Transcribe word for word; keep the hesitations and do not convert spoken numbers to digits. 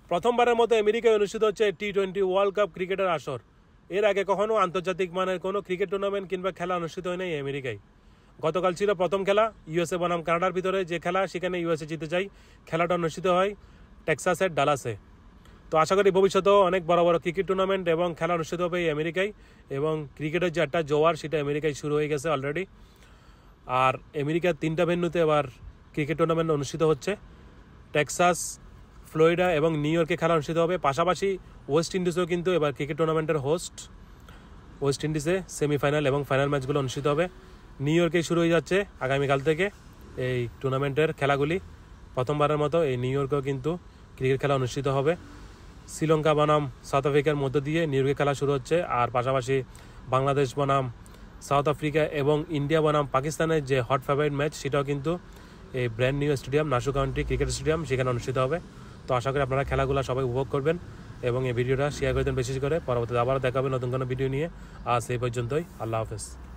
প্রথমবারের মতো আমেরিকায় অনুষ্ঠিত হচ্ছে টি টোয়েন্টি ওয়ার্ল্ড কাপ ক্রিকেটের আসর। এর আগে কখনো আন্তর্জাতিক মানের কোনো ক্রিকেট টুর্নামেন্ট কিংবা খেলা অনুষ্ঠিত হয় নাই আমেরিকায়। গতকাল ছিল প্রথম খেলা ইউএসএ বনাম কানাডার ভিতরে যে খেলা, সেখানে ইউএসএ জিতে যায়। খেলাটা অনুষ্ঠিত হয় টেক্সাসের ডালাসে। তো আশা করি ভবিষ্যতেও অনেক বড় বড় ক্রিকেট টুর্নামেন্ট এবং খেলা অনুষ্ঠিত হবে এই আমেরিকায়, এবং ক্রিকেটের যে একটা জোয়ার সেটা আমেরিকায় শুরু হয়ে গেছে অলরেডি। আর আমেরিকার তিনটা ভেন্যুতে এবার ক্রিকেট টুর্নামেন্ট অনুষ্ঠিত হচ্ছে। টেক্সাস, ফ্লোরিডা এবং নিউ ইয়র্কে খেলা অনুষ্ঠিত হবে। পাশাপাশি ওয়েস্ট ইন্ডিজও কিন্তু এবার ক্রিকেট টুর্নামেন্টের হোস্ট। ওয়েস্ট ইন্ডিজে সেমিফাইনাল এবং ফাইনাল ম্যাচগুলো অনুষ্ঠিত হবে। নিউ ইয়র্কে শুরু হয়ে যাচ্ছে আগামীকাল থেকে এই টুর্নামেন্টের খেলাগুলি। প্রথমবারের মতো এই নিউ ইয়র্কেও কিন্তু ক্রিকেট খেলা অনুষ্ঠিত হবে। শ্রীলঙ্কা বনাম সাউথ আফ্রিকার মধ্য দিয়ে নিউ ইয়র্কে খেলা শুরু হচ্ছে। আর পাশাপাশি বাংলাদেশ বনাম সাউথ আফ্রিকা এবং ইন্ডিয়া বনাম পাকিস্তানের যে হট ফেভারিট ম্যাচ, সেটাও কিন্তু এই brand new stadium, Nassau county cricket stadium, সেখানে অনুষ্ঠিত হবে। তো আশা করি আপনারা খেলাগুলো সবাই উপভোগ করবেন এবং এই ভিডিওটা শেয়ার করে দেন বেশি করে। পরবর্তীতে আবারও দেখা হবে নতুন কোনো ভিডিও নিয়ে। আজ এই পর্যন্তই। আল্লাহ হাফেজ।